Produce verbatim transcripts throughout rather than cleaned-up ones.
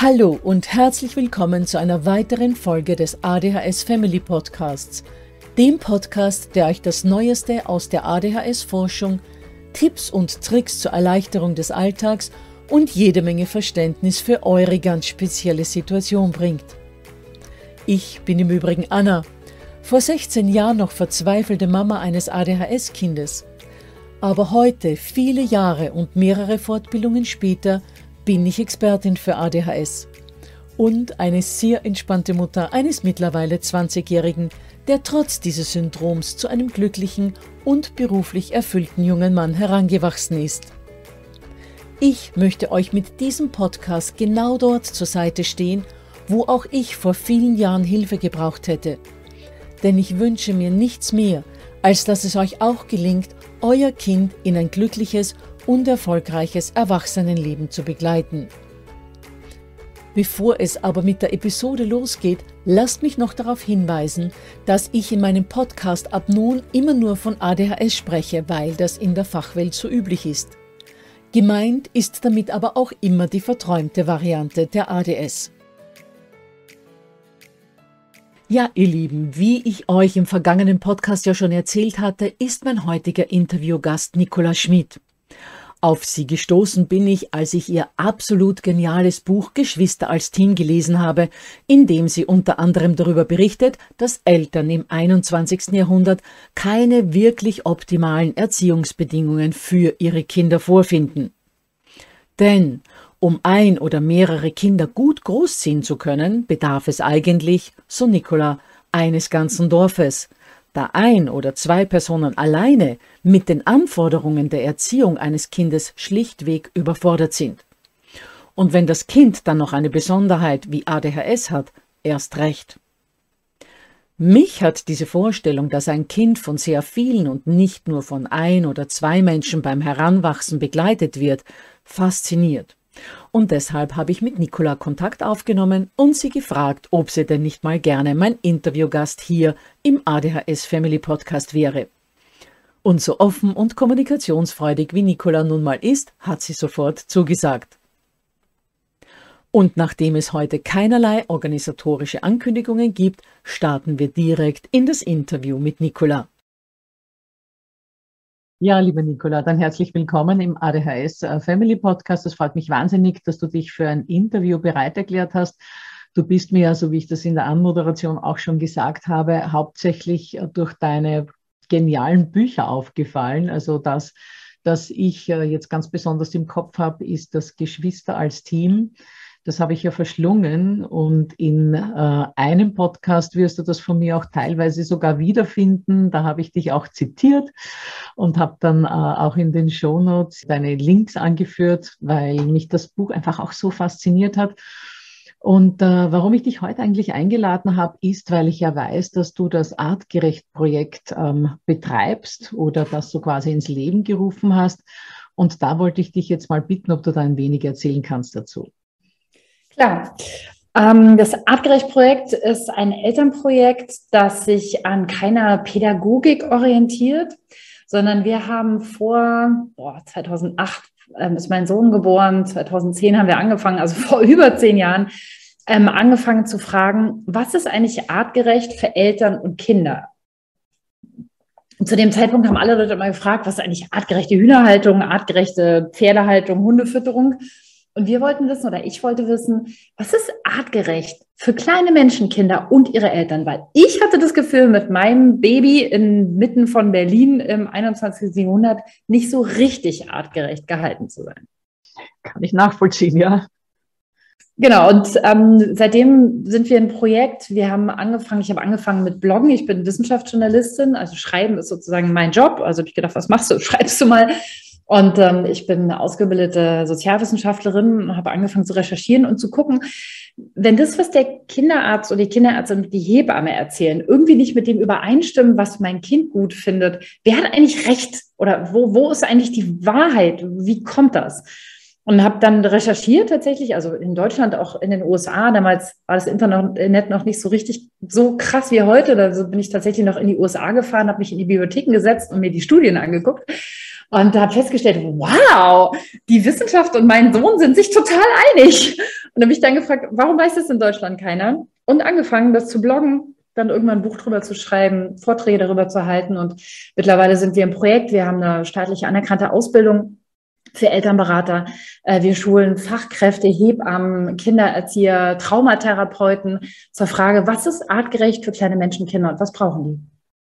Hallo und herzlich willkommen zu einer weiteren Folge des A D H S Family Podcasts, dem Podcast, der euch das Neueste aus der A D H S-Forschung, Tipps und Tricks zur Erleichterung des Alltags und jede Menge Verständnis für eure ganz spezielle Situation bringt. Ich bin im Übrigen Anna, vor sechzehn Jahren noch verzweifelte Mama eines A D H S-Kindes. Aber heute, viele Jahre und mehrere Fortbildungen später, bin ich Expertin für A D H S und eine sehr entspannte Mutter eines mittlerweile zwanzigjährigen, der trotz dieses Syndroms zu einem glücklichen und beruflich erfüllten jungen Mann herangewachsen ist. Ich möchte euch mit diesem Podcast genau dort zur Seite stehen, wo auch ich vor vielen Jahren Hilfe gebraucht hätte. Denn ich wünsche mir nichts mehr, als dass es euch auch gelingt, euer Kind in ein glückliches und erfolgreiches Erwachsenenleben zu begleiten. Bevor es aber mit der Episode losgeht, lasst mich noch darauf hinweisen, dass ich in meinem Podcast ab nun immer nur von A D H S spreche, weil das in der Fachwelt so üblich ist. Gemeint ist damit aber auch immer die verträumte Variante der A D S. Ja, ihr Lieben, wie ich euch im vergangenen Podcast ja schon erzählt hatte, ist mein heutiger Interviewgast Nicola Schmid. Auf sie gestoßen bin ich, als ich ihr absolut geniales Buch Geschwister als Team gelesen habe, in dem sie unter anderem darüber berichtet, dass Eltern im einundzwanzigsten Jahrhundert keine wirklich optimalen Erziehungsbedingungen für ihre Kinder vorfinden. Denn um ein oder mehrere Kinder gut großziehen zu können, bedarf es eigentlich, so Nicola, eines ganzen Dorfes. Da ein oder zwei Personen alleine mit den Anforderungen der Erziehung eines Kindes schlichtweg überfordert sind. Und wenn das Kind dann noch eine Besonderheit wie A D H S hat, erst recht. Mich hat diese Vorstellung, dass ein Kind von sehr vielen und nicht nur von ein oder zwei Menschen beim Heranwachsen begleitet wird, fasziniert. Und deshalb habe ich mit Nicola Kontakt aufgenommen und sie gefragt, ob sie denn nicht mal gerne mein Interviewgast hier im A D H S Family Podcast wäre. Und so offen und kommunikationsfreudig wie Nicola nun mal ist, hat sie sofort zugesagt. Und nachdem es heute keinerlei organisatorische Ankündigungen gibt, starten wir direkt in das Interview mit Nicola. Ja, liebe Nicola, dann herzlich willkommen im A D H S Family Podcast. Es freut mich wahnsinnig, dass du dich für ein Interview bereit erklärt hast. Du bist mir ja, so wie ich das in der Anmoderation auch schon gesagt habe, hauptsächlich durch deine genialen Bücher aufgefallen. Also das, das ich jetzt ganz besonders im Kopf habe, ist das Geschwister als Team. Das habe ich ja verschlungen und in äh, einem Podcast wirst du das von mir auch teilweise sogar wiederfinden. Da habe ich dich auch zitiert und habe dann äh, auch in den Shownotes deine Links angeführt, weil mich das Buch einfach auch so fasziniert hat. Und äh, warum ich dich heute eigentlich eingeladen habe, ist, weil ich ja weiß, dass du das Artgerecht-Projekt ähm, betreibst oder das so quasi ins Leben gerufen hast. Und da wollte ich dich jetzt mal bitten, ob du da ein wenig erzählen kannst dazu. Klar. Ähm, das Artgerecht-Projekt ist ein Elternprojekt, das sich an keiner Pädagogik orientiert, sondern wir haben vor boah, zweitausendacht ähm, ist mein Sohn geboren, zweitausendzehn haben wir angefangen, also vor über zehn Jahren, ähm, angefangen zu fragen, was ist eigentlich artgerecht für Eltern und Kinder? Und zu dem Zeitpunkt haben alle Leute immer gefragt, was ist eigentlich artgerechte Hühnerhaltung, artgerechte Pferdehaltung, Hundefütterung? Und wir wollten wissen, oder ich wollte wissen, was ist artgerecht für kleine Menschenkinder und ihre Eltern? Weil ich hatte das Gefühl, mit meinem Baby inmitten von Berlin im einundzwanzigsten Jahrhundert nicht so richtig artgerecht gehalten zu sein. Kann ich nachvollziehen, ja. Genau, und ähm, seitdem sind wir ein Projekt. Wir haben angefangen, ich habe angefangen mit Bloggen. Ich bin Wissenschaftsjournalistin, also Schreiben ist sozusagen mein Job. Also habe ich gedacht, was machst du? Schreibst du mal? Und ähm, ich bin eine ausgebildete Sozialwissenschaftlerin und habe angefangen zu recherchieren und zu gucken, wenn das, was der Kinderarzt oder die Kinderärztin und die Hebamme erzählen, irgendwie nicht mit dem übereinstimmen, was mein Kind gut findet, wer hat eigentlich recht? Oder wo, wo ist eigentlich die Wahrheit? Wie kommt das? Und habe dann recherchiert tatsächlich, also in Deutschland, auch in den U S A. Damals war das Internet noch nicht so richtig so krass wie heute. Da bin ich tatsächlich noch in die U S A gefahren, habe mich in die Bibliotheken gesetzt und mir die Studien angeguckt. Und habe festgestellt, wow, die Wissenschaft und mein Sohn sind sich total einig. Und habe mich dann gefragt, warum weiß das in Deutschland keiner? Und angefangen, das zu bloggen, dann irgendwann ein Buch drüber zu schreiben, Vorträge darüber zu halten. Und mittlerweile sind wir im Projekt, wir haben eine staatlich anerkannte Ausbildung für Elternberater. Wir schulen Fachkräfte, Hebammen, Kindererzieher, Traumatherapeuten zur Frage, was ist artgerecht für kleine Menschenkinder und was brauchen die?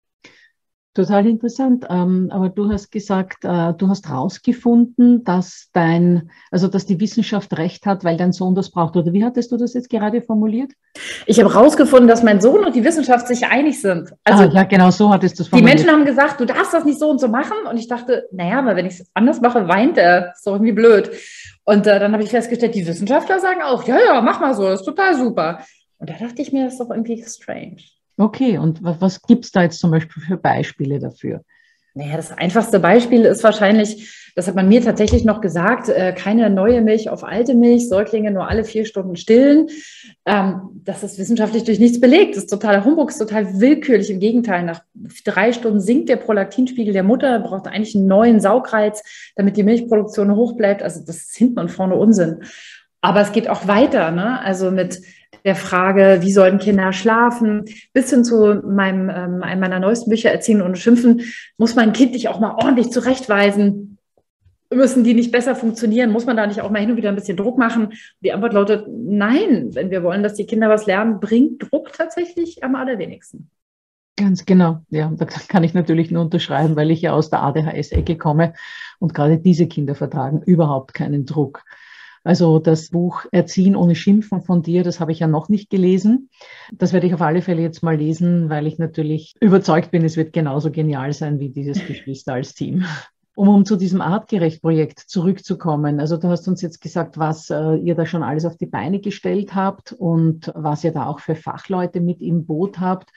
Total interessant. Ähm, aber du hast gesagt, äh, du hast herausgefunden, dass dein, also dass die Wissenschaft recht hat, weil dein Sohn das braucht. Oder wie hattest du das jetzt gerade formuliert? Ich habe herausgefunden, dass mein Sohn und die Wissenschaft sich einig sind. Also ah, ja, genau, so hattest du es formuliert. Die Menschen haben gesagt, du darfst das nicht so und so machen. Und ich dachte, naja, aber wenn ich es anders mache, weint er. Das ist doch irgendwie blöd. Und äh, dann habe ich festgestellt, die Wissenschaftler sagen auch, ja, ja, mach mal so, das ist total super. Und da dachte ich mir, das ist doch irgendwie strange. Okay, und was, was gibt es da jetzt zum Beispiel für Beispiele dafür? Naja, das einfachste Beispiel ist wahrscheinlich, das hat man mir tatsächlich noch gesagt, äh, keine neue Milch auf alte Milch, Säuglinge nur alle vier Stunden stillen. Ähm, das ist wissenschaftlich durch nichts belegt. Das ist totaler Humbug, ist total willkürlich. Im Gegenteil, nach drei Stunden sinkt der Prolaktinspiegel der Mutter, braucht eigentlich einen neuen Saugreiz, damit die Milchproduktion hoch bleibt. Also das ist hinten und vorne Unsinn. Aber es geht auch weiter, ne? Also mit der Frage, wie sollen Kinder schlafen, bis hin zu meinem, ähm, einem meiner neuesten Bücher, Erziehen ohne Schimpfen, muss mein Kind dich auch mal ordentlich zurechtweisen? Müssen die nicht besser funktionieren? Muss man da nicht auch mal hin und wieder ein bisschen Druck machen? Die Antwort lautet, nein. Wenn wir wollen, dass die Kinder was lernen, bringt Druck tatsächlich am allerwenigsten. Ganz genau, ja, da kann ich natürlich nur unterschreiben, weil ich ja aus der A D H S-Ecke komme und gerade diese Kinder vertragen überhaupt keinen Druck. Also das Buch Erziehen ohne Schimpfen von dir, das habe ich ja noch nicht gelesen. Das werde ich auf alle Fälle jetzt mal lesen, weil ich natürlich überzeugt bin, es wird genauso genial sein wie dieses Geschwister als Team. Um, um zu diesem Artgerecht-Projekt zurückzukommen. Also du hast uns jetzt gesagt, was äh, ihr da schon alles auf die Beine gestellt habt und was ihr da auch für Fachleute mit im Boot habt.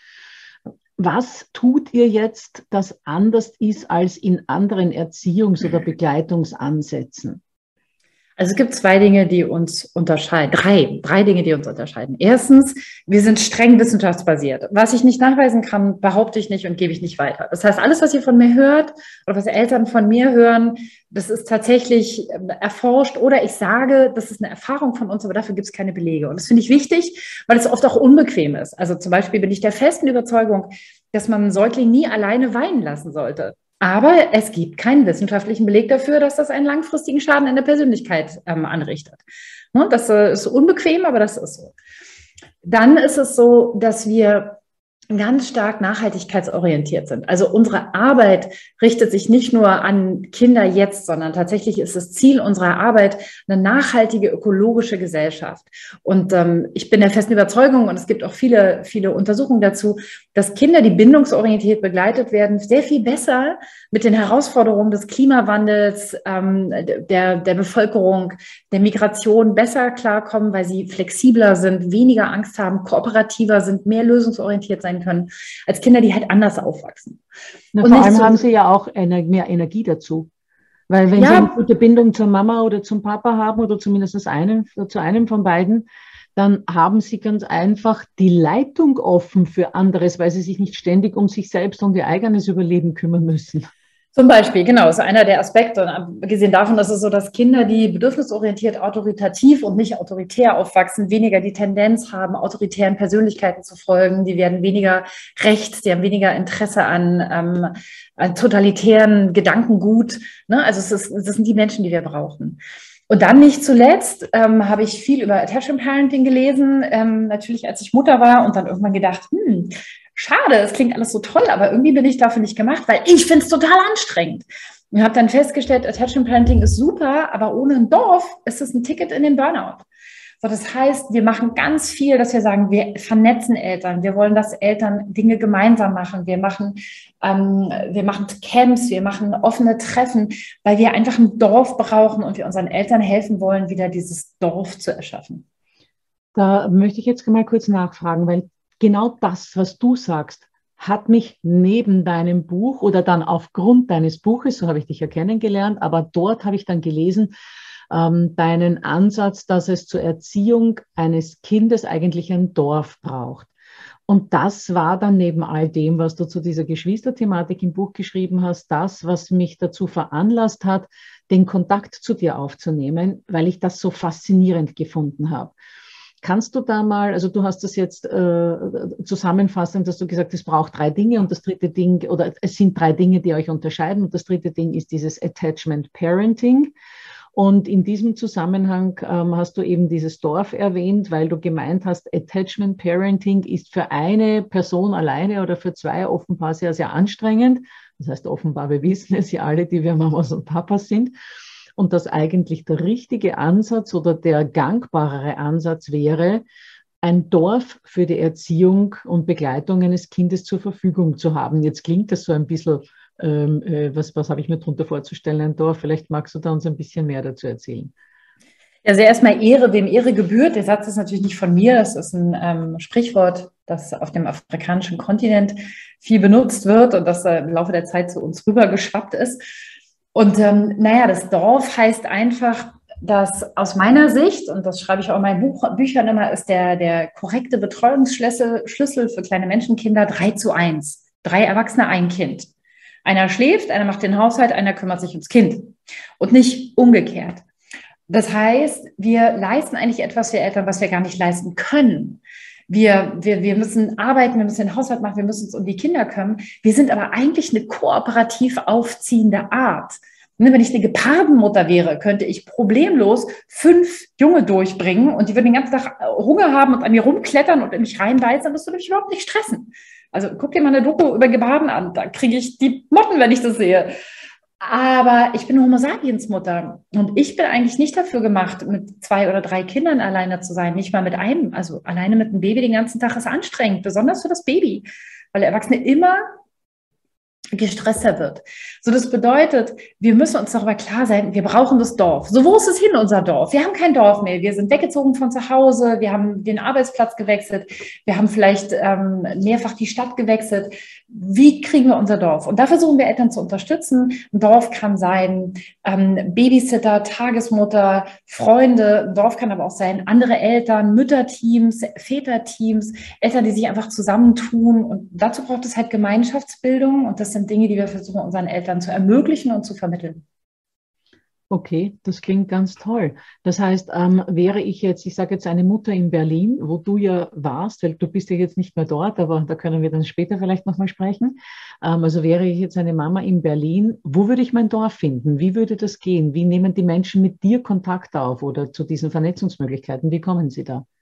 Was tut ihr jetzt, das anders ist als in anderen Erziehungs- oder Begleitungsansätzen? Also es gibt zwei Dinge, die uns unterscheiden. Drei, drei Dinge, die uns unterscheiden. Erstens, wir sind streng wissenschaftsbasiert. Was ich nicht nachweisen kann, behaupte ich nicht und gebe ich nicht weiter. Das heißt, alles, was ihr von mir hört oder was Eltern von mir hören, das ist tatsächlich erforscht oder ich sage, das ist eine Erfahrung von uns, aber dafür gibt es keine Belege. Und das finde ich wichtig, weil es oft auch unbequem ist. Also zum Beispiel bin ich der festen Überzeugung, dass man einen Säugling nie alleine weinen lassen sollte. Aber es gibt keinen wissenschaftlichen Beleg dafür, dass das einen langfristigen Schaden in der Persönlichkeit ähm, anrichtet. Ne, das äh, ist unbequem, aber das ist so. Dann ist es so, dass wir ganz stark nachhaltigkeitsorientiert sind. Also unsere Arbeit richtet sich nicht nur an Kinder jetzt, sondern tatsächlich ist das Ziel unserer Arbeit eine nachhaltige ökologische Gesellschaft. Und ähm, ich bin der festen Überzeugung, und es gibt auch viele, viele Untersuchungen dazu, dass Kinder, die bindungsorientiert begleitet werden, sehr viel besser mit den Herausforderungen des Klimawandels, ähm, der, der Bevölkerung, der Migration besser klarkommen, weil sie flexibler sind, weniger Angst haben, kooperativer sind, mehr lösungsorientiert sein können, als Kinder, die halt anders aufwachsen. Na, vor allem so, haben sie ja auch ener- mehr Energie dazu. Weil wenn ja, sie eine gute Bindung zur Mama oder zum Papa haben oder zumindest einem, zu einem von beiden, dann haben sie ganz einfach die Leitung offen für anderes, weil sie sich nicht ständig um sich selbst und ihr eigenes Überleben kümmern müssen. Zum Beispiel, genau, ist einer der Aspekte. Und abgesehen davon, dass es so, dass Kinder, die bedürfnisorientiert, autoritativ und nicht autoritär aufwachsen, weniger die Tendenz haben, autoritären Persönlichkeiten zu folgen. Die werden weniger rechts, die haben weniger Interesse an, ähm, an totalitären Gedankengut. Ne? Also es, ist, es sind die Menschen, die wir brauchen. Und dann nicht zuletzt ähm, habe ich viel über Attachment Parenting gelesen, ähm, natürlich als ich Mutter war und dann irgendwann gedacht, hm, schade, es klingt alles so toll, aber irgendwie bin ich dafür nicht gemacht, weil ich finde es total anstrengend. Und habe dann festgestellt, Attachment Parenting ist super, aber ohne ein Dorf ist es ein Ticket in den Burnout. So, das heißt, wir machen ganz viel, dass wir sagen, wir vernetzen Eltern, wir wollen, dass Eltern Dinge gemeinsam machen, wir machen, ähm, wir machen Camps, wir machen offene Treffen, weil wir einfach ein Dorf brauchen und wir unseren Eltern helfen wollen, wieder dieses Dorf zu erschaffen. Da möchte ich jetzt mal kurz nachfragen, weil genau das, was du sagst, hat mich neben deinem Buch oder dann aufgrund deines Buches, so habe ich dich ja kennengelernt, aber dort habe ich dann gelesen, ähm, deinen Ansatz, dass es zur Erziehung eines Kindes eigentlich ein Dorf braucht. Und das war dann neben all dem, was du zu dieser Geschwisterthematik im Buch geschrieben hast, das, was mich dazu veranlasst hat, den Kontakt zu dir aufzunehmen, weil ich das so faszinierend gefunden habe. Kannst du da mal, also du hast das jetzt äh, zusammenfassend, dass du gesagt hast, es braucht drei Dinge und das dritte Ding, oder es sind drei Dinge, die euch unterscheiden und das dritte Ding ist dieses Attachment Parenting. Und in diesem Zusammenhang ähm, hast du eben dieses Dorf erwähnt, weil du gemeint hast, Attachment Parenting ist für eine Person alleine oder für zwei offenbar sehr, sehr anstrengend. Das heißt offenbar, wir wissen es ja alle, die wir Mamas und Papas sind. Und dass eigentlich der richtige Ansatz oder der gangbarere Ansatz wäre, ein Dorf für die Erziehung und Begleitung eines Kindes zur Verfügung zu haben. Jetzt klingt das so ein bisschen, ähm, äh, was, was habe ich mir darunter vorzustellen, ein Dorf? Vielleicht magst du da uns ein bisschen mehr dazu erzählen. Also erstmal Ehre, wem Ehre gebührt. Der Satz ist natürlich nicht von mir, das ist ein ähm, Sprichwort, das auf dem afrikanischen Kontinent viel benutzt wird und das äh, im Laufe der Zeit zu uns rübergeschwappt ist. Und ähm, naja, das Dorf heißt einfach, dass aus meiner Sicht, und das schreibe ich auch in meinen Buch, Büchern immer, ist der, der korrekte Betreuungsschlüssel Schlüssel für kleine Menschenkinder drei zu eins. Drei Erwachsene, ein Kind. Einer schläft, einer macht den Haushalt, einer kümmert sich ums Kind. Und nicht umgekehrt. Das heißt, wir leisten eigentlich etwas für Eltern, was wir gar nicht leisten können. Wir, wir, wir müssen arbeiten, wir müssen den Haushalt machen, wir müssen uns um die Kinder kümmern. Wir sind aber eigentlich eine kooperativ aufziehende Art. Wenn ich eine Gepardenmutter wäre, könnte ich problemlos fünf Junge durchbringen und die würden den ganzen Tag Hunger haben und an mir rumklettern und in mich reinbeißen, das würde mich überhaupt nicht stressen. Also guck dir mal eine Doku über Geparden an, da kriege ich die Motten, wenn ich das sehe. Aber ich bin Homo sapiens Mutter und ich bin eigentlich nicht dafür gemacht, mit zwei oder drei Kindern alleine zu sein, nicht mal mit einem. Also alleine mit einem Baby den ganzen Tag ist anstrengend, besonders für das Baby, weil der Erwachsene immer gestresster wird. So, das bedeutet, wir müssen uns darüber klar sein, wir brauchen das Dorf. So, wo ist es hin, unser Dorf? Wir haben kein Dorf mehr. Wir sind weggezogen von zu Hause. Wir haben den Arbeitsplatz gewechselt. Wir haben vielleicht ähm, mehrfach die Stadt gewechselt. Wie kriegen wir unser Dorf? Und da versuchen wir Eltern zu unterstützen. Ein Dorf kann sein ähm, Babysitter, Tagesmutter, Freunde. Ein Dorf kann aber auch sein andere Eltern, Mütterteams, Väterteams, Eltern, die sich einfach zusammentun. Und dazu braucht es halt Gemeinschaftsbildung. Und das sind Dinge, die wir versuchen, unseren Eltern zu ermöglichen und zu vermitteln. Okay, das klingt ganz toll. Das heißt, ähm, wäre ich jetzt, ich sage jetzt eine Mutter in Berlin, wo du ja warst, weil du bist ja jetzt nicht mehr dort, aber da können wir dann später vielleicht nochmal sprechen. Ähm, also wäre ich jetzt eine Mama in Berlin, wo würde ich mein Dorf finden? Wie würde das gehen? Wie nehmen die Menschen mit dir Kontakt auf oder zu diesen Vernetzungsmöglichkeiten? Wie kommen sie da?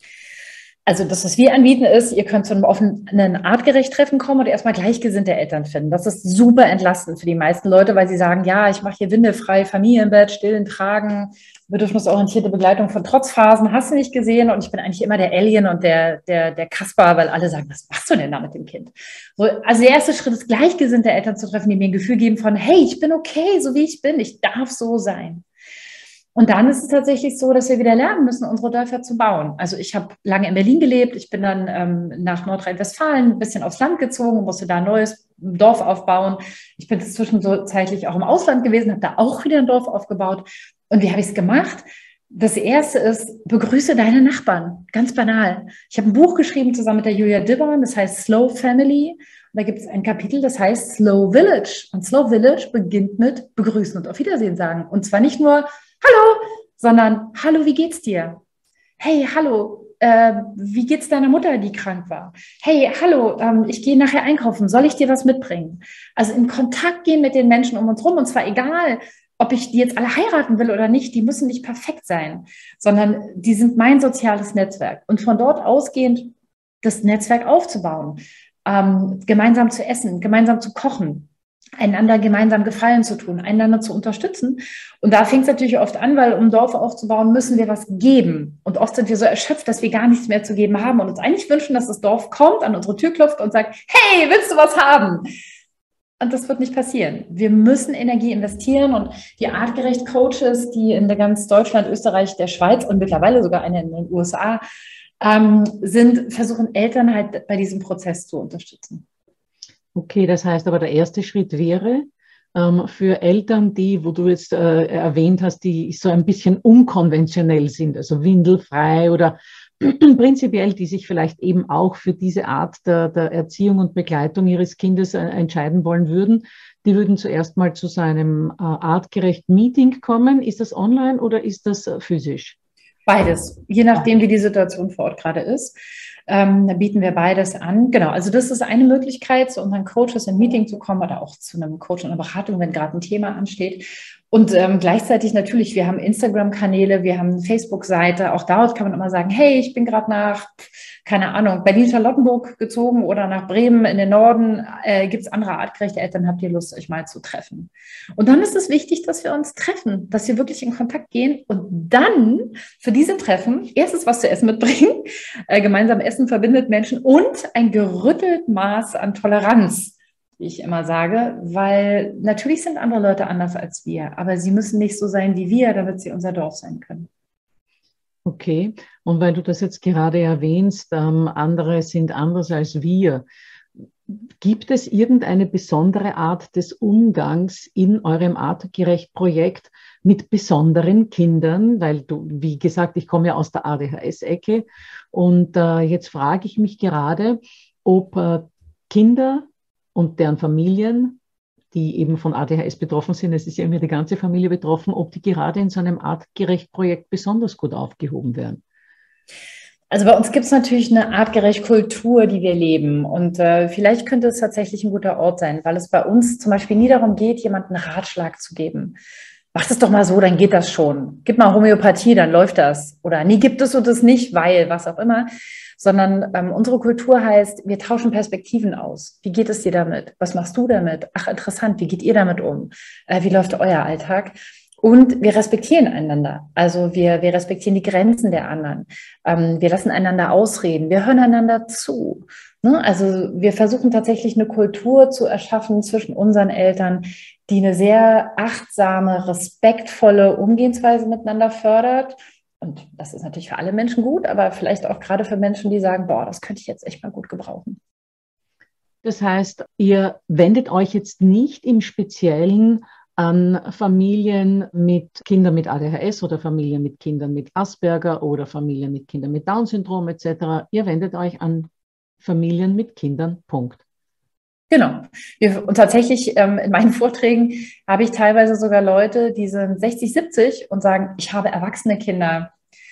Also das, was wir anbieten, ist, ihr könnt zu einem offenen Artgerecht-Treffen kommen und erstmal gleichgesinnte Eltern finden. Das ist super entlastend für die meisten Leute, weil sie sagen, ja, ich mache hier windelfrei, Familienbett, stillen, tragen, bedürfnisorientierte Begleitung von Trotzphasen, hast du nicht gesehen? Und ich bin eigentlich immer der Alien und der, der, der Kasper, weil alle sagen, was machst du denn da mit dem Kind? So, also der erste Schritt ist, gleichgesinnte Eltern zu treffen, die mir ein Gefühl geben von, hey, ich bin okay, so wie ich bin, ich darf so sein. Und dann ist es tatsächlich so, dass wir wieder lernen müssen, unsere Dörfer zu bauen. Also ich habe lange in Berlin gelebt. Ich bin dann ähm, nach Nordrhein-Westfalen ein bisschen aufs Land gezogen und musste da ein neues Dorf aufbauen. Ich bin zwischenzeitlich auch im Ausland gewesen, habe da auch wieder ein Dorf aufgebaut. Und wie habe ich es gemacht? Das erste ist, begrüße deine Nachbarn. Ganz banal. Ich habe ein Buch geschrieben zusammen mit der Julia Dibbern, das heißt Slow Family. Und da gibt es ein Kapitel, das heißt Slow Village. Und Slow Village beginnt mit Begrüßen und Auf Wiedersehen sagen. Und zwar nicht nur Hallo, sondern hallo, wie geht's dir? Hey, hallo, äh, wie geht's deiner Mutter, die krank war? Hey, hallo, ähm, ich gehe nachher einkaufen, soll ich dir was mitbringen? Also in Kontakt gehen mit den Menschen um uns rum, und zwar egal, ob ich die jetzt alle heiraten will oder nicht, die müssen nicht perfekt sein, sondern die sind mein soziales Netzwerk. Und von dort ausgehend das Netzwerk aufzubauen, ähm, gemeinsam zu essen, gemeinsam zu kochen, einander gemeinsam Gefallen zu tun, einander zu unterstützen. Und da fängt es natürlich oft an, weil um Dorf aufzubauen, müssen wir was geben. Und oft sind wir so erschöpft, dass wir gar nichts mehr zu geben haben und uns eigentlich wünschen, dass das Dorf kommt, an unsere Tür klopft und sagt, hey, willst du was haben? Und das wird nicht passieren. Wir müssen Energie investieren und die Artgerecht-Coaches, die in ganz Deutschland, Österreich, der Schweiz und mittlerweile sogar eine in den U S A ähm, sind, versuchen Eltern halt bei diesem Prozess zu unterstützen. Okay, das heißt aber, der erste Schritt wäre ähm, für Eltern, die, wo du jetzt äh, erwähnt hast, die so ein bisschen unkonventionell sind, also windelfrei oder prinzipiell, die sich vielleicht eben auch für diese Art der, der Erziehung und Begleitung ihres Kindes äh, entscheiden wollen würden, die würden zuerst mal zu so einem äh, artgerechten Meeting kommen. Ist das online oder ist das äh, physisch? Beides, je nachdem, wie die Situation vor Ort gerade ist. Ähm, da bieten wir beides an. Genau, also das ist eine Möglichkeit, zu unseren Coaches in ein Meeting zu kommen oder auch zu einem Coach und einer Beratung, wenn gerade ein Thema ansteht. Und ähm, gleichzeitig natürlich, wir haben Instagram-Kanäle, wir haben eine Facebook-Seite. Auch dort kann man immer sagen, hey, ich bin gerade nach, keine Ahnung, Berlin-Charlottenburg gezogen oder nach Bremen in den Norden. Äh, gibt es andere artgerechte Eltern? Habt ihr Lust, euch mal zu treffen? Und dann ist es wichtig, dass wir uns treffen, dass wir wirklich in Kontakt gehen und dann für diese Treffen erstens was zu essen mitbringen. Äh, gemeinsam Essen verbindet Menschen und ein gerüttelt Maß an Toleranz, wie ich immer sage, weil natürlich sind andere Leute anders als wir, aber sie müssen nicht so sein wie wir, damit sie unser Dorf sein können. Okay, und weil du das jetzt gerade erwähnst, ähm, andere sind anders als wir. Gibt es irgendeine besondere Art des Umgangs in eurem Artgerecht-Projekt mit besonderen Kindern? Weil du, wie gesagt, ich komme ja aus der A D H S-Ecke und äh, jetzt frage ich mich gerade, ob äh, Kinder und deren Familien, die eben von A D H S betroffen sind, es ist ja immer die ganze Familie betroffen, ob die gerade in so einem Artgerecht-Projekt besonders gut aufgehoben werden. Also bei uns gibt es natürlich eine artgerechte Kultur, die wir leben. Und äh, vielleicht könnte es tatsächlich ein guter Ort sein, weil es bei uns zum Beispiel nie darum geht, jemandem einen Ratschlag zu geben. Mach das doch mal so, dann geht das schon. Gib mal Homöopathie, dann läuft das. Oder nee, gibt es und das nicht, weil, was auch immer. Sondern ähm, unsere Kultur heißt, wir tauschen Perspektiven aus. Wie geht es dir damit? Was machst du damit? Ach, interessant, wie geht ihr damit um? Äh, wie läuft euer Alltag? Und wir respektieren einander. Also wir, wir respektieren die Grenzen der anderen. Ähm, wir lassen einander ausreden. Wir hören einander zu. Ne? Also wir versuchen tatsächlich eine Kultur zu erschaffen zwischen unseren Eltern, die eine sehr achtsame, respektvolle Umgehensweise miteinander fördert. Und das ist natürlich für alle Menschen gut, aber vielleicht auch gerade für Menschen, die sagen, boah, das könnte ich jetzt echt mal gut gebrauchen. Das heißt, ihr wendet euch jetzt nicht im Speziellen an Familien mit Kindern mit A D H S oder Familien mit Kindern mit Asperger oder Familien mit Kindern mit Down-Syndrom et cetera. Ihr wendet euch an Familien mit Kindern, Punkt. Genau. Wir, und tatsächlich ähm, in meinen Vorträgen habe ich teilweise sogar Leute, die sind sechzig, siebzig und sagen, ich habe erwachsene Kinder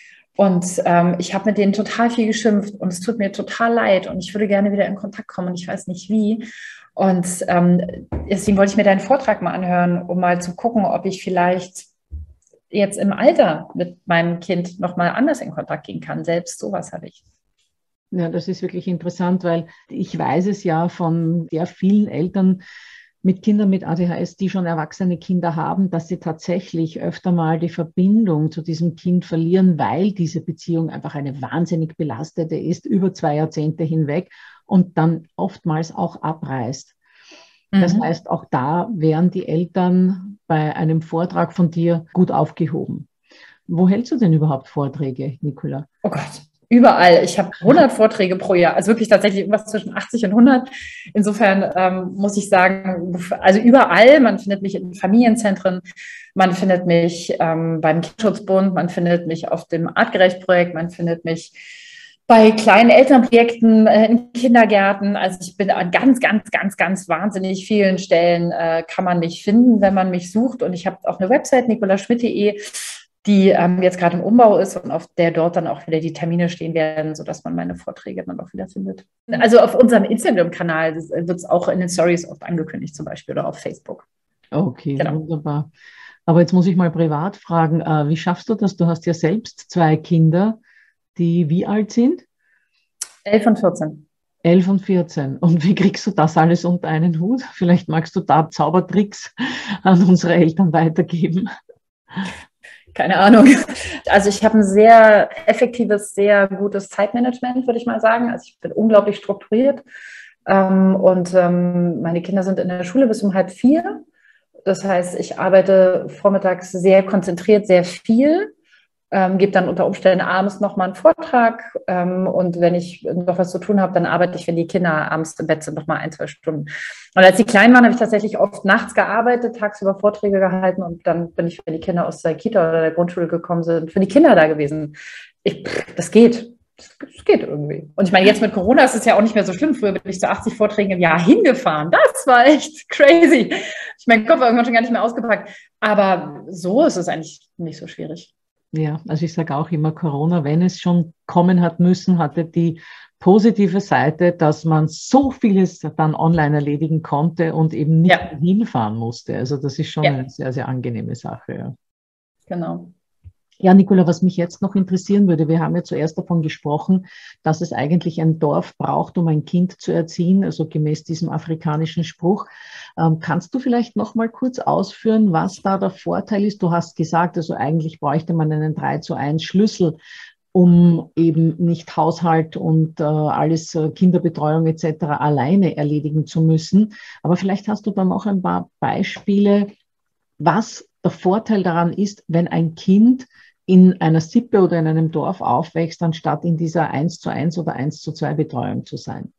und ähm, ich habe mit denen total viel geschimpft und es tut mir total leid und ich würde gerne wieder in Kontakt kommen und ich weiß nicht wie. Und ähm, deswegen wollte ich mir deinen Vortrag mal anhören, um mal zu gucken, ob ich vielleicht jetzt im Alter mit meinem Kind nochmal anders in Kontakt gehen kann. Selbst sowas habe ich. Ja, das ist wirklich interessant, weil ich weiß es ja von sehr vielen Eltern mit Kindern mit A D H S, die schon erwachsene Kinder haben, dass sie tatsächlich öfter mal die Verbindung zu diesem Kind verlieren, weil diese Beziehung einfach eine wahnsinnig belastete ist, über zwei Jahrzehnte hinweg und dann oftmals auch abreißt. Das mhm. heißt, auch da wären die Eltern bei einem Vortrag von dir gut aufgehoben. Wo hältst du denn überhaupt Vorträge, Nicola? Oh Gott. Überall. Ich habe hundert Vorträge pro Jahr, also wirklich tatsächlich irgendwas zwischen achtzig und hundert. Insofern ähm, muss ich sagen, also überall, man findet mich in Familienzentren, man findet mich ähm, beim Kinderschutzbund, man findet mich auf dem Artgerecht-Projekt, man findet mich bei kleinen Elternprojekten äh, in Kindergärten. Also ich bin an ganz, ganz, ganz, ganz wahnsinnig vielen Stellen äh, kann man mich finden, wenn man mich sucht. Und ich habe auch eine Website, nicola schmidt punkt de, die ähm, jetzt gerade im Umbau ist und auf der dort dann auch wieder die Termine stehen werden, sodass man meine Vorträge dann auch wieder findet. Also auf unserem Instagram-Kanal wird es auch in den Stories oft angekündigt zum Beispiel oder auf Facebook. Okay, genau. Wunderbar. Aber jetzt muss ich mal privat fragen, äh, wie schaffst du das? Du hast ja selbst zwei Kinder, die wie alt sind? Elf und vierzehn. Elf und vierzehn. Und wie kriegst du das alles unter einen Hut? Vielleicht magst du da Zaubertricks an unsere Eltern weitergeben. Keine Ahnung. Also ich habe ein sehr effektives, sehr gutes Zeitmanagement, würde ich mal sagen. Also ich bin unglaublich strukturiert. Und meine Kinder sind in der Schule bis um halb vier. Das heißt, ich arbeite vormittags sehr konzentriert, sehr viel. Ähm, gebe dann unter Umständen abends nochmal einen Vortrag ähm, und wenn ich noch was zu tun habe, dann arbeite ich, wenn die Kinder abends im Bett sind, nochmal ein, zwei Stunden. Und als die klein waren, habe ich tatsächlich oft nachts gearbeitet, tagsüber Vorträge gehalten und dann bin ich, wenn die Kinder aus der Kita oder der Grundschule gekommen sind, für die Kinder da gewesen. Ich, das geht. es geht irgendwie. Und ich meine, jetzt mit Corona ist es ja auch nicht mehr so schlimm. Früher bin ich zu achtzig Vorträgen im Jahr hingefahren. Das war echt crazy. Ich meinen Kopf irgendwann schon gar nicht mehr ausgepackt. Aber so ist es eigentlich nicht so schwierig. Ja, also ich sage auch immer, Corona, wenn es schon kommen hat müssen, hatte die positive Seite, dass man so vieles dann online erledigen konnte und eben nicht Ja. hinfahren musste. Also das ist schon Ja. eine sehr, sehr angenehme Sache. Ja. Genau. Ja, Nicola, was mich jetzt noch interessieren würde, wir haben ja zuerst davon gesprochen, dass es eigentlich ein Dorf braucht, um ein Kind zu erziehen, also gemäß diesem afrikanischen Spruch. Ähm, kannst du vielleicht noch mal kurz ausführen, was da der Vorteil ist? Du hast gesagt, also eigentlich bräuchte man einen drei zu eins Schlüssel, um eben nicht Haushalt und äh, alles, äh, Kinderbetreuung et cetera alleine erledigen zu müssen. Aber vielleicht hast du da noch ein paar Beispiele, was der Vorteil daran ist, wenn ein Kind in einer Sippe oder in einem Dorf aufwächst, anstatt in dieser eins zu eins oder eins zu zwei Betreuung zu sein.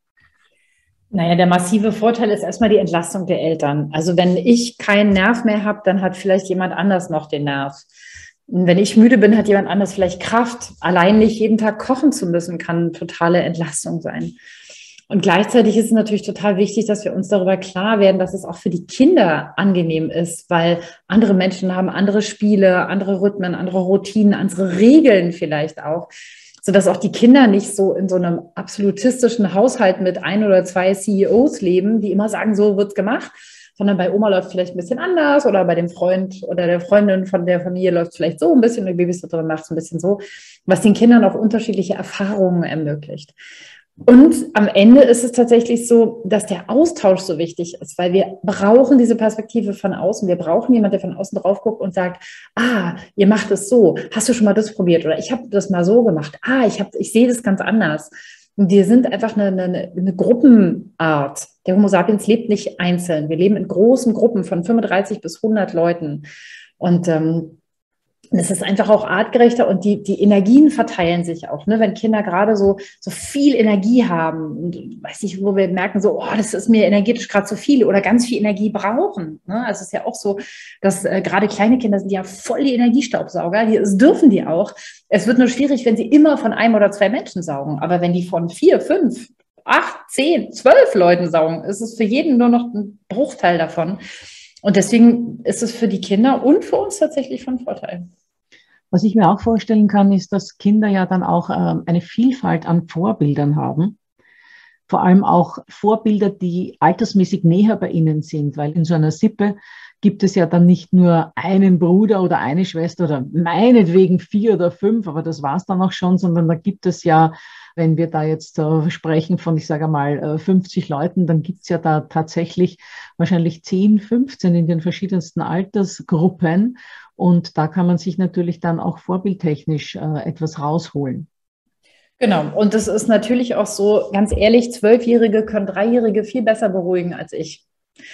Naja, der massive Vorteil ist erstmal die Entlastung der Eltern. Also wenn ich keinen Nerv mehr habe, dann hat vielleicht jemand anders noch den Nerv. Und wenn ich müde bin, hat jemand anders vielleicht Kraft. Allein nicht jeden Tag kochen zu müssen, kann totale Entlastung sein. Und gleichzeitig ist es natürlich total wichtig, dass wir uns darüber klar werden, dass es auch für die Kinder angenehm ist, weil andere Menschen haben andere Spiele, andere Rhythmen, andere Routinen, andere Regeln vielleicht auch, sodass auch die Kinder nicht so in so einem absolutistischen Haushalt mit ein oder zwei C E Os leben, die immer sagen, so wird's gemacht, sondern bei Oma läuft vielleicht ein bisschen anders oder bei dem Freund oder der Freundin von der Familie läuft vielleicht so ein bisschen, die Babysitterin macht es ein bisschen so, was den Kindern auch unterschiedliche Erfahrungen ermöglicht. Und am Ende ist es tatsächlich so, dass der Austausch so wichtig ist, weil wir brauchen diese Perspektive von außen. Wir brauchen jemanden, der von außen drauf guckt und sagt, ah, ihr macht es so. Hast du schon mal das probiert? Oder ich habe das mal so gemacht. Ah, ich, hab, ich sehe das ganz anders. Und wir sind einfach eine, eine, eine Gruppenart. Der Homo sapiens lebt nicht einzeln. Wir leben in großen Gruppen von fünfunddreißig bis hundert Leuten. Und ähm, es ist einfach auch artgerechter und die, die Energien verteilen sich auch, ne? Wenn Kinder gerade so, so viel Energie haben und weiß nicht, wo wir merken so, oh, das ist mir energetisch gerade zu viel oder ganz viel Energie brauchen, ne? Also es ist ja auch so, dass äh, gerade kleine Kinder sind ja voll die Energiestaubsauger, die, das dürfen die auch. Es wird nur schwierig, wenn sie immer von einem oder zwei Menschen saugen, aber wenn die von vier, fünf, acht, zehn, zwölf Leuten saugen, ist es für jeden nur noch ein Bruchteil davon. Und deswegen ist es für die Kinder und für uns tatsächlich von Vorteil. Was ich mir auch vorstellen kann, ist, dass Kinder ja dann auch ähm, eine Vielfalt an Vorbildern haben. Vor allem auch Vorbilder, die altersmäßig näher bei ihnen sind, weil in so einer Sippe gibt es ja dann nicht nur einen Bruder oder eine Schwester oder meinetwegen vier oder fünf, aber das war es dann auch schon, sondern da gibt es ja, wenn wir da jetzt äh, sprechen von, ich sage mal, äh, fünfzig Leuten, dann gibt es ja da tatsächlich wahrscheinlich zehn, fünfzehn in den verschiedensten Altersgruppen. Und da kann man sich natürlich dann auch vorbildtechnisch äh, etwas rausholen. Genau. Und das ist natürlich auch so, ganz ehrlich, Zwölfjährige können Dreijährige viel besser beruhigen als ich.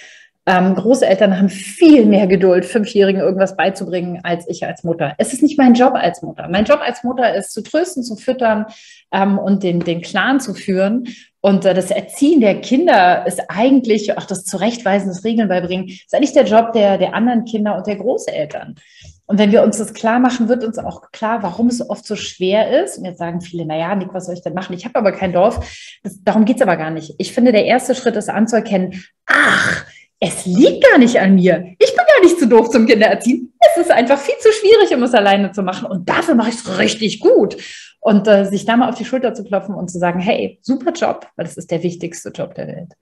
Ähm, Großeltern haben viel mehr Geduld, Fünfjährigen irgendwas beizubringen, als ich als Mutter. Es ist nicht mein Job als Mutter. Mein Job als Mutter ist zu trösten, zu füttern ähm, und den, den Clan zu führen. Und äh, das Erziehen der Kinder ist eigentlich, auch das Zurechtweisen, das Regeln beibringen, ist eigentlich der Job der, der anderen Kinder und der Großeltern. Und wenn wir uns das klar machen, wird uns auch klar, warum es oft so schwer ist. Und jetzt sagen viele, naja, Nick, was soll ich denn machen? Ich habe aber kein Dorf. Das, darum geht es aber gar nicht. Ich finde, der erste Schritt ist anzuerkennen, ach, es liegt gar nicht an mir. Ich bin gar nicht zu doof zum Kindererziehen. Es ist einfach viel zu schwierig, um es alleine zu machen. Und dafür mache ich es richtig gut. Und äh, sich da mal auf die Schulter zu klopfen und zu sagen, hey, super Job, weil das ist der wichtigste Job der Welt.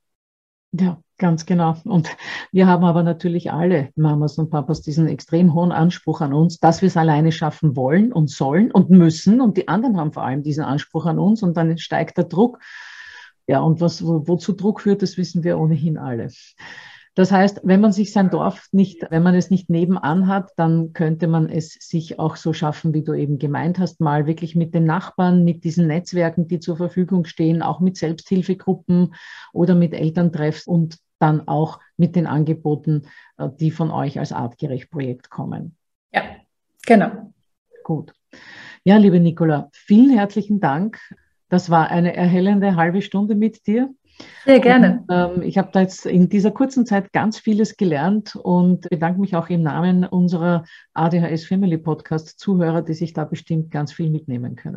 Ja, ganz genau. Und wir haben aber natürlich alle Mamas und Papas diesen extrem hohen Anspruch an uns, dass wir es alleine schaffen wollen und sollen und müssen. Und die anderen haben vor allem diesen Anspruch an uns und dann steigt der Druck. Ja, und was, wo, wozu Druck führt, das wissen wir ohnehin alle. Das heißt, wenn man sich sein Dorf nicht, wenn man es nicht nebenan hat, dann könnte man es sich auch so schaffen, wie du eben gemeint hast, mal wirklich mit den Nachbarn, mit diesen Netzwerken, die zur Verfügung stehen, auch mit Selbsthilfegruppen oder mit Elterntreffs und dann auch mit den Angeboten, die von euch als Artgerecht-Projekt kommen. Ja, genau. Gut. Ja, liebe Nicola, vielen herzlichen Dank. Das war eine erhellende halbe Stunde mit dir. Sehr gerne. Und, ähm, ich habe da jetzt in dieser kurzen Zeit ganz vieles gelernt und bedanke mich auch im Namen unserer A D H S Family Podcast Zuhörer, die sich da bestimmt ganz viel mitnehmen können.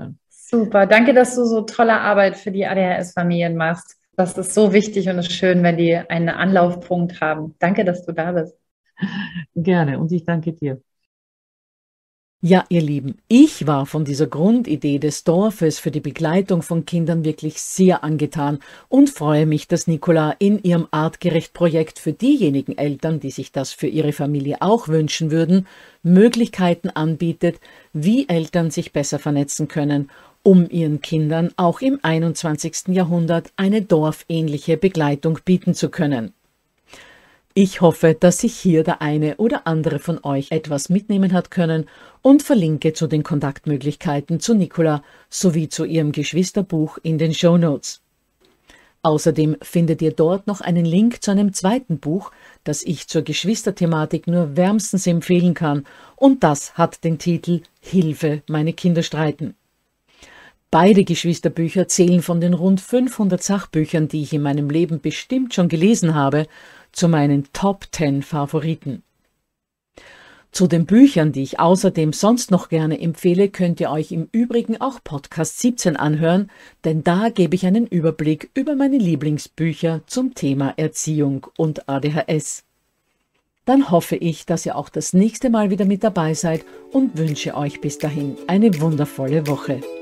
Super, danke, dass du so tolle Arbeit für die A D H S-Familien machst. Das ist so wichtig und es ist schön, wenn die einen Anlaufpunkt haben. Danke, dass du da bist. Gerne und ich danke dir. Ja, ihr Lieben, ich war von dieser Grundidee des Dorfes für die Begleitung von Kindern wirklich sehr angetan und freue mich, dass Nicola in ihrem Artgerecht-Projekt für diejenigen Eltern, die sich das für ihre Familie auch wünschen würden, Möglichkeiten anbietet, wie Eltern sich besser vernetzen können, um ihren Kindern auch im einundzwanzigsten Jahrhundert eine dorfähnliche Begleitung bieten zu können. Ich hoffe, dass sich hier der eine oder andere von euch etwas mitnehmen hat können und verlinke zu den Kontaktmöglichkeiten zu Nicola sowie zu ihrem Geschwisterbuch in den Shownotes. Außerdem findet ihr dort noch einen Link zu einem zweiten Buch, das ich zur Geschwisterthematik nur wärmstens empfehlen kann, und das hat den Titel Hilfe, meine Kinder streiten. Beide Geschwisterbücher zählen von den rund fünfhundert Sachbüchern, die ich in meinem Leben bestimmt schon gelesen habe, zu meinen Top zehn Favoriten. Zu den Büchern, die ich außerdem sonst noch gerne empfehle, könnt ihr euch im Übrigen auch Podcast siebzehn anhören, denn da gebe ich einen Überblick über meine Lieblingsbücher zum Thema Erziehung und A D H S. Dann hoffe ich, dass ihr auch das nächste Mal wieder mit dabei seid und wünsche euch bis dahin eine wundervolle Woche.